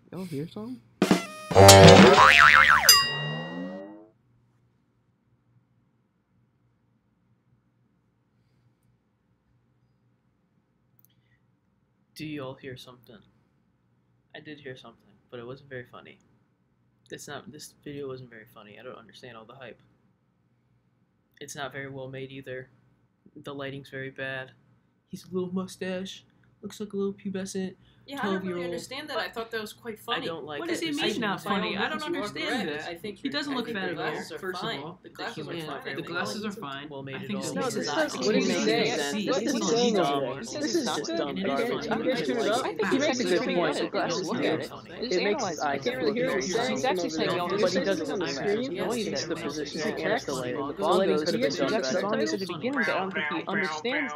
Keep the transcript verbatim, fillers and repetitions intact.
Y'all hear something? Do y'all hear something? I did hear something, but it wasn't very funny. It's not. This video wasn't very funny. I don't understand all the hype. It's not very well made either. The lighting's very bad. He's a little mustache. Looks like a little pubescent. Yeah, I don't really understand that. I thought that was quite funny. I don't like. What does he mean not funny? I don't understand that. I think He doesn't I look think fat the at all, glasses are first of fine. all. The glasses The are humor- fine. The glasses are fine. Well made I at think all. his No, face this is is- not. what is he saying? See, What it's is he not saying dumb. over there? It's This is not just good. dumb And it is garbage. funny. You guys It's turn it like- up. I think He it's makes a actually good pretty point. good. The glasses Look look at at it. it. Just It makes analyze I it. can't really hear what he's saying. He's Some actually of saying it- all But this he is doesn't on the understand screen. noise. Yes, It's the yes, position yes. and the lighting. The Well, bongos goes, could have you been get done to better. songs at the beginning, but I don't think he understands